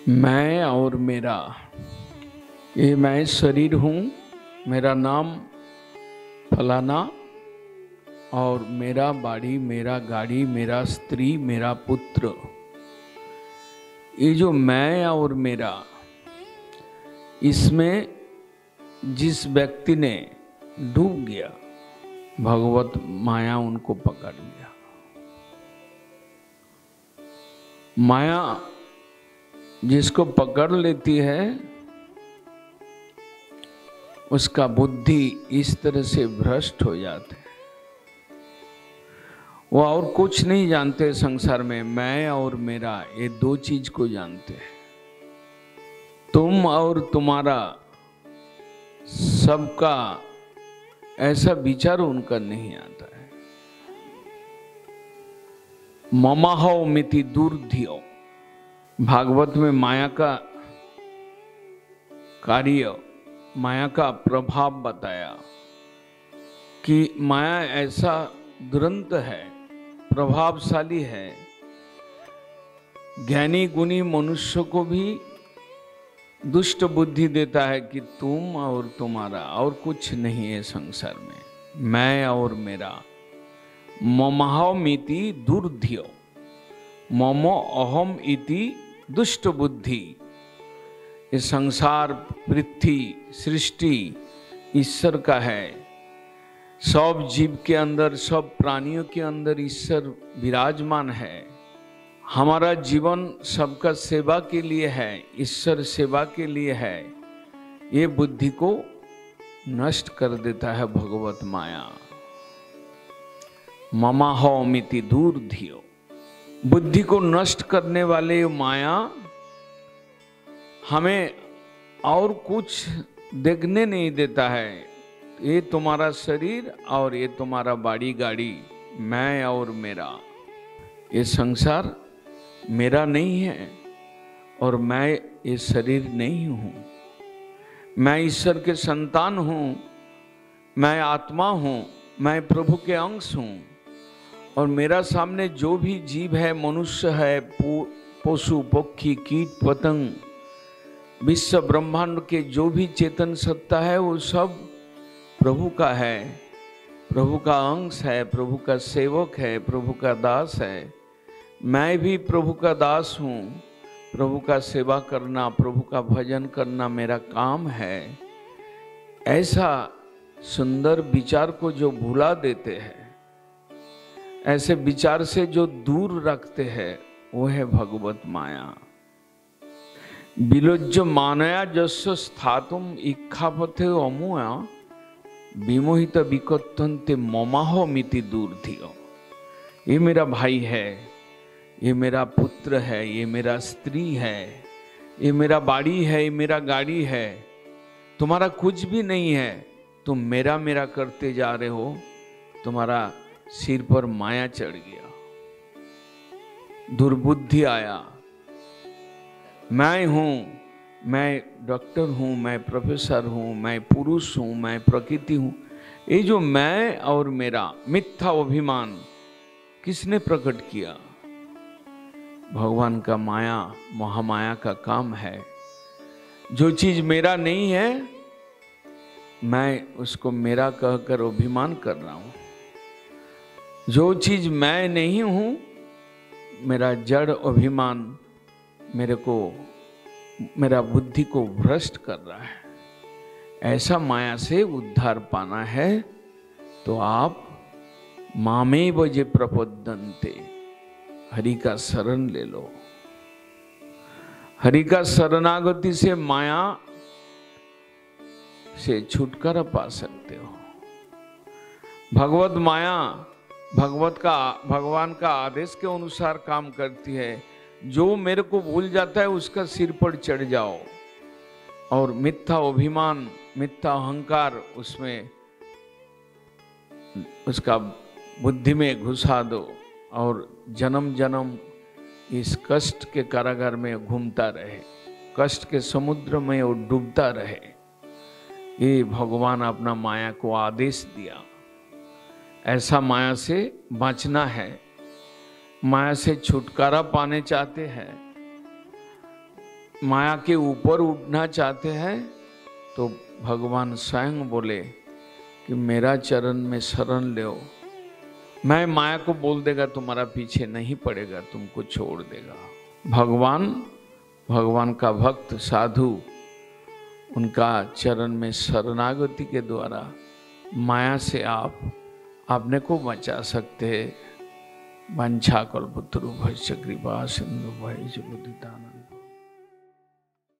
मैं और मेरा, ये मैं शरीर हूँ, मेरा नाम फलाना, और मेरा बाड़ी, मेरा गाड़ी, मेरा स्त्री, मेरा पुत्र। ये जो मैं और मेरा, इसमें जिस व्यक्ति ने डूब गया, भगवत माया उनको पकड़ लिया। माया जिसको पकड़ लेती है, उसका बुद्धि इस तरह से भ्रष्ट हो जाते है, वो और कुछ नहीं जानते संसार में। मैं और मेरा, ये दो चीज को जानते हैं। तुम और तुम्हारा, सबका ऐसा विचार उनका नहीं आता है। ममाहो मिति दुर्धियो, भागवत में माया का कार्य, माया का प्रभाव बताया कि माया ऐसा दुरंत है, प्रभावशाली है, ज्ञानी गुणी मनुष्य को भी दुष्ट बुद्धि देता है कि तुम और तुम्हारा, और कुछ नहीं है संसार में। मैं और मेरा, ममहमिति दुर्धियो, ममो अहम इति दुष्ट बुद्धि। ये संसार, पृथ्वी, सृष्टि ईश्वर का है। सब जीव के अंदर, सब प्राणियों के अंदर ईश्वर विराजमान है। हमारा जीवन सबका सेवा के लिए है, ईश्वर सेवा के लिए है। ये बुद्धि को नष्ट कर देता है भगवत माया। ममाहमिति दुर्धियो, बुद्धि को नष्ट करने वाले माया हमें और कुछ देखने नहीं देता है। ये तुम्हारा शरीर और ये तुम्हारा बाड़ी गाड़ी, मैं और मेरा। ये संसार मेरा नहीं है और मैं ये शरीर नहीं हूँ। मैं ईश्वर के संतान हूँ, मैं आत्मा हूँ, मैं प्रभु के अंश हूँ। और मेरा सामने जो भी जीव है, मनुष्य है, पशु पक्षी कीट पतंग, विश्व ब्रह्मांड के जो भी चेतन सत्ता है, वो सब प्रभु का है, प्रभु का अंश है, प्रभु का सेवक है, प्रभु का दास है। मैं भी प्रभु का दास हूँ। प्रभु का सेवा करना, प्रभु का भजन करना मेरा काम है। ऐसा सुंदर विचार को जो भुला देते हैं, ऐसे विचार से जो दूर रखते हैं, वो है भगवत माया। विलोज्य मानया जस्य स्थातुम इच्छापथे अमुया, विमोहित विकथन्ते ममाहमिति दुर्धियो। ये मेरा भाई है, ये मेरा पुत्र है, ये मेरा स्त्री है, ये मेरा बाड़ी है, ये मेरा गाड़ी है। तुम्हारा कुछ भी नहीं है, तुम मेरा मेरा करते जा रहे हो। तुम्हारा सिर पर माया चढ़ गया, दुर्बुद्धि आया। मैं हूं, मैं डॉक्टर हूं, मैं प्रोफेसर हूं, मैं पुरुष हूं, मैं प्रकृति हूं। ये जो मैं और मेरा मिथ्या अभिमान किसने प्रकट किया? भगवान का माया, महामाया का काम है। जो चीज मेरा नहीं है, मैं उसको मेरा कहकर अभिमान कर रहा हूं। जो चीज मैं नहीं हूं, मेरा जड़ अभिमान मेरा बुद्धि को भ्रष्ट कर रहा है। ऐसा माया से उद्धार पाना है तो आप मामेव जे प्रपद्यन्ते, हरि का शरण ले लो। हरि का शरणागति से माया से छुटकारा पा सकते हो। भगवत माया भगवान का आदेश के अनुसार काम करती है। जो मेरे को भूल जाता है, उसका सिर पर चढ़ जाओ और मिथ्या अभिमान, मिथ्या अहंकार उसमें, उसका बुद्धि में घुसा दो और जन्म जन्म इस कष्ट के कारागार में घूमता रहे, कष्ट के समुद्र में वो डूबता रहे। ये भगवान अपना माया को आदेश दिया। ऐसा माया से बचना है। माया से छुटकारा पाने चाहते हैं, माया के ऊपर उठना चाहते हैं तो भगवान स्वयं बोले कि मेरा चरण में शरण लो। मैं माया को बोल देगा तुम्हारा पीछे नहीं पड़ेगा, तुमको छोड़ देगा। भगवान का भक्त साधु उनका चरण में शरणागति के द्वारा माया से आप अपने को बचा सकते हैं। वंशा कल्पतरुभ्यश्च कृपा सिंधुभ्यश्च पतितानां